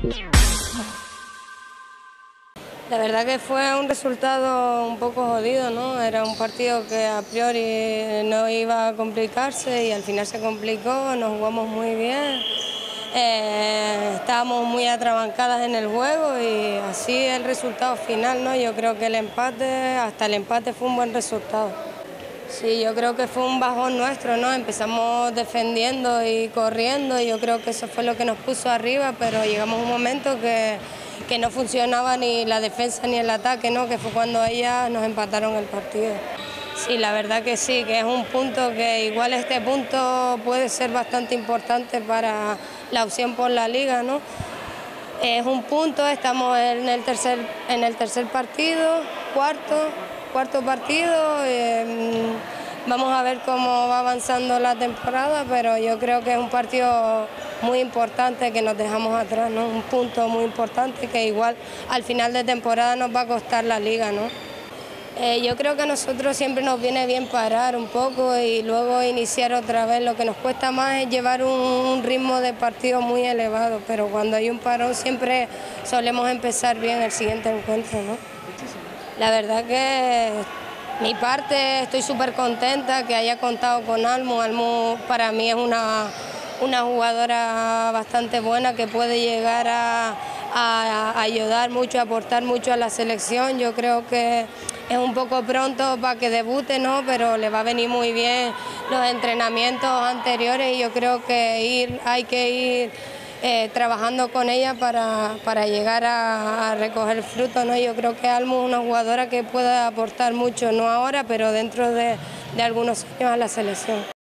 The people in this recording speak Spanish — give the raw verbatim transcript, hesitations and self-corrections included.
La verdad que fue un resultado un poco jodido, ¿no? Era un partido que a priori no iba a complicarse y al final se complicó, nos jugamos muy bien, eh, estábamos muy atrabancadas en el juego y así el resultado final, ¿no? Yo creo que el empate, hasta el empate fue un buen resultado. Sí, yo creo que fue un bajón nuestro, ¿no? Empezamos defendiendo y corriendo y yo creo que eso fue lo que nos puso arriba, pero llegamos a un momento que, que no funcionaba ni la defensa ni el ataque, ¿no? Que fue cuando ellas nos empataron el partido. Sí, la verdad que sí, que es un punto que igual este punto puede ser bastante importante para la opción por la liga, ¿no? Es un punto, estamos en el tercer, en el tercer partido, cuarto, cuarto partido. Eh, vamos a ver cómo va avanzando la temporada, pero yo creo que es un partido muy importante que nos dejamos atrás, ¿no? Un punto muy importante que igual al final de temporada nos va a costar la liga, ¿no? Eh, yo creo que a nosotros siempre nos viene bien parar un poco y luego iniciar otra vez. Lo que nos cuesta más es llevar un, un ritmo de partido muy elevado, pero cuando hay un parón siempre solemos empezar bien el siguiente encuentro, ¿no? La verdad que mi parte estoy súper contenta que haya contado con Almu. Almu para mí es una, una jugadora bastante buena que puede llegar a, a ayudar mucho, a aportar mucho a la selección. Yo creo que es un poco pronto para que debute, ¿no? Pero le va a venir muy bien los entrenamientos anteriores y yo creo que ir, hay que ir eh, trabajando con ella para, para llegar a, a recoger frutos, ¿no? Yo creo que Almu es una jugadora que puede aportar mucho, no ahora, pero dentro de, de algunos años a la selección.